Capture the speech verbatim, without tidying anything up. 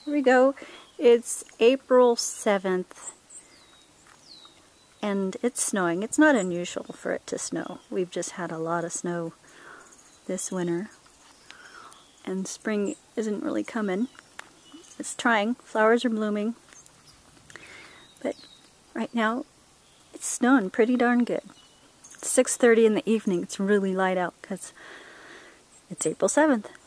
Here we go. It's April seventh and it's snowing. It's not unusual for it to snow. We've just had a lot of snow this winter and spring isn't really coming. It's trying. Flowers are blooming. But right now it's snowing pretty darn good. It's six thirty in the evening. It's really light out because it's April seventh.